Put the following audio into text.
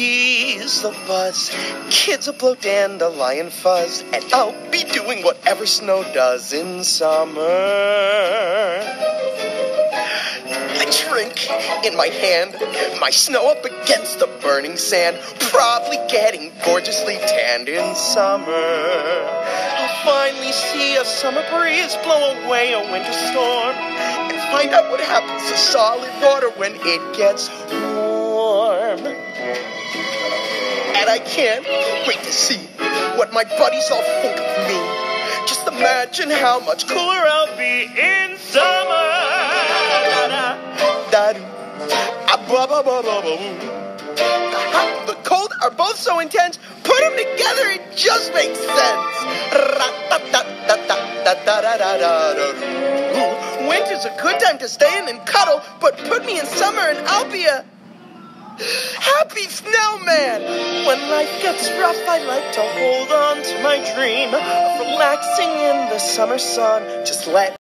bees will buzz, kids will blow dandelion fuzz, and I'll be doing whatever snow does in summer. I drink in my hand, my snow up against the burning sand, probably getting gorgeously tanned in summer. I'll finally see a summer breeze blow away a winter storm, and find out what happens to solid water when it gets warm. And I can't wait to see what my buddies all think of me. Just imagine how much cooler I'll be in summer. The cold are both so intense, put them together, it just makes sense. Winter's a good time to stay in and cuddle, but put me in summer and I'll be a happy snowman. When life gets rough, I like to hold on to my dream of relaxing in the summer sun. Just let